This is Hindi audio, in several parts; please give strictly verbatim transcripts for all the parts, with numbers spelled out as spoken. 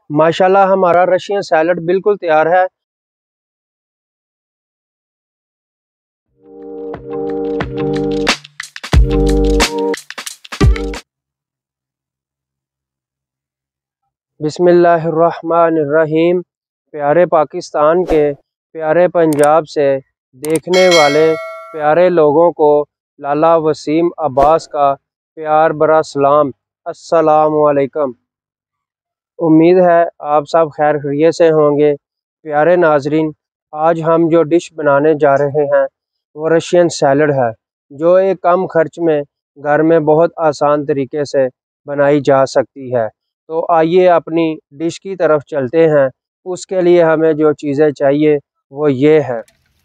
माशाल्लाह हमारा रशियन सैलड बिल्कुल तैयार है। बिस्मिल्लाहिर्रहमानिर्रहीम। प्यारे पाकिस्तान के प्यारे पंजाब से देखने वाले प्यारे लोगों को लाला वसीम अब्बास का प्यार भरा सलाम। अस्सलामु अलैकुम। उम्मीद है आप सब खैर खैरियत से होंगे। प्यारे नाजरीन, आज हम जो डिश बनाने जा रहे हैं वो रशियन सैलड है, जो एक कम खर्च में घर में बहुत आसान तरीके से बनाई जा सकती है। तो आइए अपनी डिश की तरफ चलते हैं। उसके लिए हमें जो चीज़ें चाहिए वो ये है।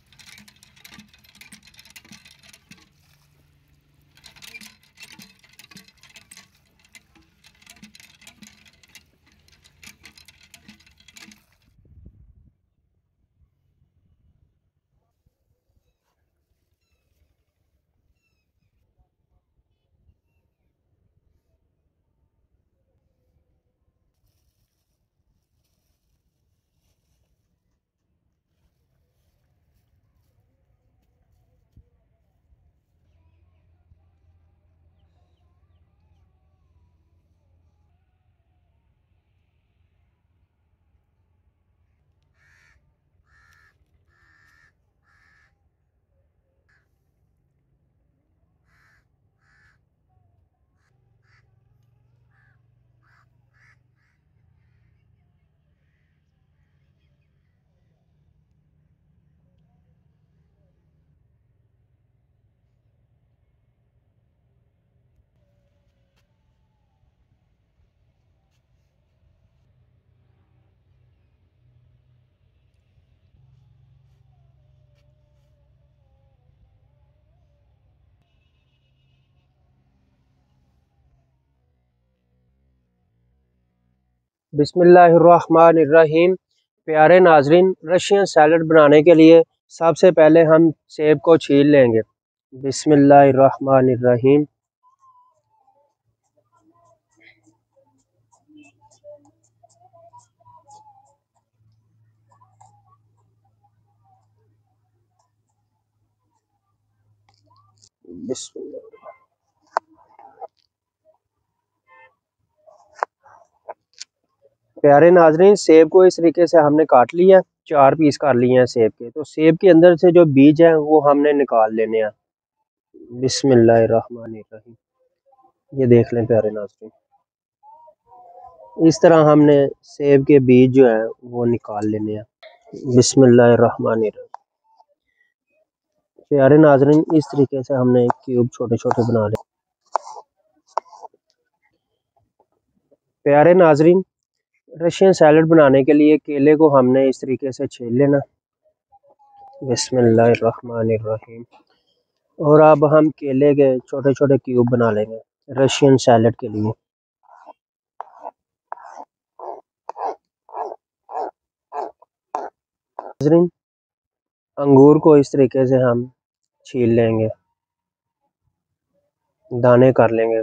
बिस्मिल्लाहिर्रहमानिर्रहीम। प्यारे नाजरीन, रशियन सैलड बनाने के लिए सबसे पहले हम सेब को छील लेंगे। बिस्मिल्लाहिर्रहमानिर्रहीम। बिस्मिल्लाह। प्यारे नाजरीन, सेब को इस तरीके से हमने काट लिया, चार पीस कर लिए हैं सेब के। तो सेब के अंदर से जो बीज हैं वो हमने निकाल लेने हैं। बिस्मिल्लाहिर्रहमानिर्रहीम। ये देख लें प्यारे नाजरीन, इस तरह हमने सेब के बीज जो हैं वो निकाल लेने हैं। बिस्मिल्लाहिर्रहमानिर्रहीम। प्यारे नाजरीन, इस तरीके से हमने क्यूब छोटे छोटे बना ले। प्यारे नाजरीन, रशियन सैलड बनाने के लिए केले को हमने इस तरीके से छील लेना। बिस्मिल्लाहिर्रहमानिर्रहीम। और अब हम केले के छोटे छोटे क्यूब बना लेंगे रशियन सैलड के लिए। नाजरीन, अंगूर को इस तरीके से हम छील लेंगे, दाने कर लेंगे।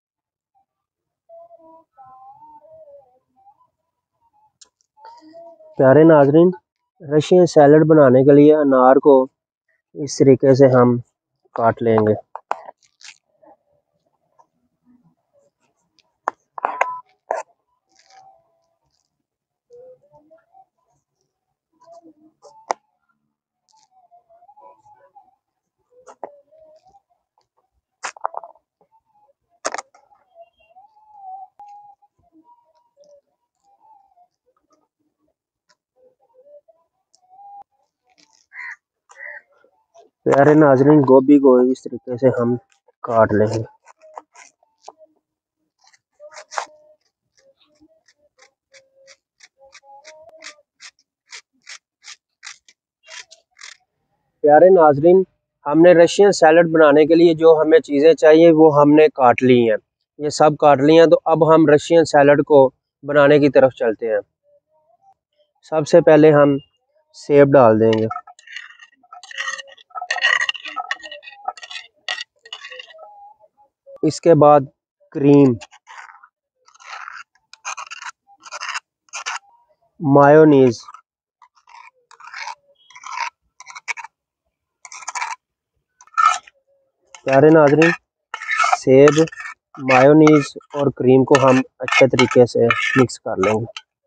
प्यारे नाजरीन, रशियन सैलड बनाने के लिए अनार को इस तरीके से हम काट लेंगे। प्यारे नाजरीन, गोभी को इस तरीके से हम काट लेंगे। प्यारे नाजरीन, हमने रशियन सैलड बनाने के लिए जो हमें चीज़ें चाहिए वो हमने काट ली हैं, ये सब काट ली हैं। तो अब हम रशियन सैलड को बनाने की तरफ चलते हैं। सबसे पहले हम सेब डाल देंगे। इसके बाद क्रीम, मायोनीज। प्यारे नाज़रीन, सेब, मायोनीज और क्रीम को हम अच्छे तरीके से मिक्स कर लेंगे।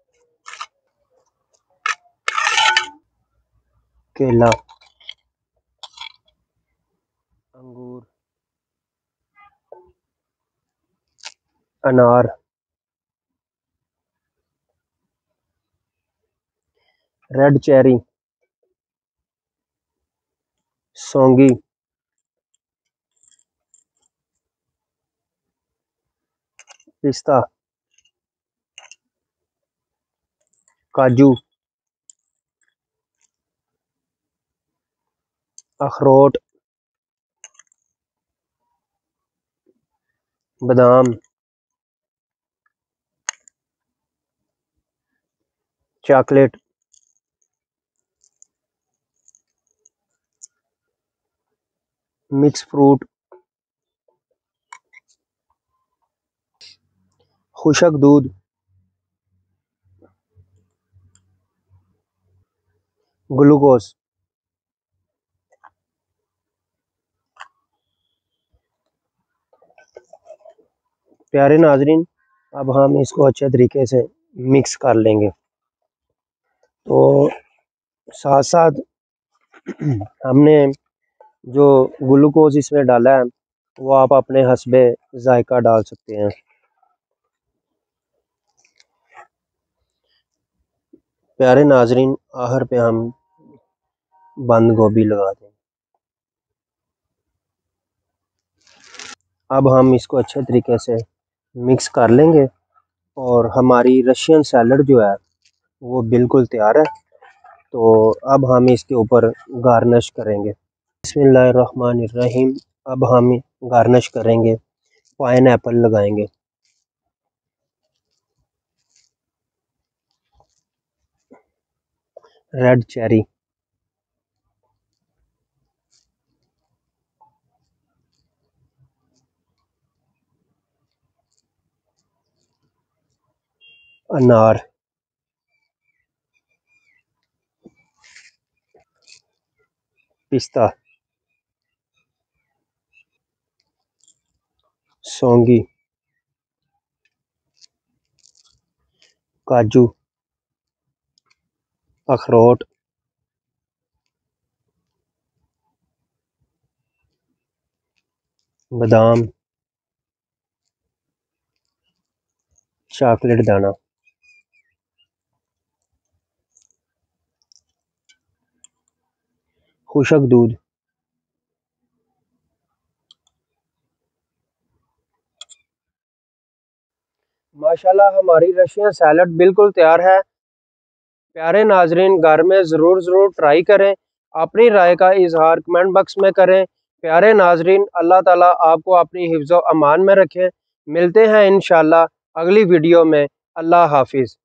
केला, अंगूर, अनार, रेड चेरी, सौंगी, पिस्ता, काजू, अखरोट, बादाम, चॉकलेट, मिक्स फ्रूट, खुशक दूध, ग्लूकोज। प्यारे नाजरीन, अब हम इसको अच्छे तरीके से मिक्स कर लेंगे। तो साथ साथ हमने जो ग्लूकोज इसमें डाला है वो आप अपने हस्बे जायका डाल सकते हैं। प्यारे नाजरीन, आखिर पे हम बंद गोभी लगा दें। अब हम इसको अच्छे तरीके से मिक्स कर लेंगे और हमारी रशियन सैलड जो है वो बिल्कुल तैयार है। तो अब हम इसके ऊपर गार्निश करेंगे। बिस्मिल्लाहिर्रहमानिर्रहीम। अब हम गार्निश करेंगे, पाइन एप्पल लगाएंगे, रेड चेरी, अनार, पिस्ता, सौंगी, काजू, अखरोट, बादाम, चॉकलेट दाना, खुशक दूध, माशाल्लाह हमारी रशियन सैलड बिल्कुल तैयार है। प्यारे नाजरीन, घर में ज़रूर ज़रूर ट्राई करें, अपनी राय का इजहार कमेंट बॉक्स में करें। प्यारे नाजरीन, अल्लाह ताला आपको अपनी हिफ्ज़ व अमान में रखें। मिलते हैं इंशाल्लाह अगली वीडियो में। अल्लाह हाफिज़।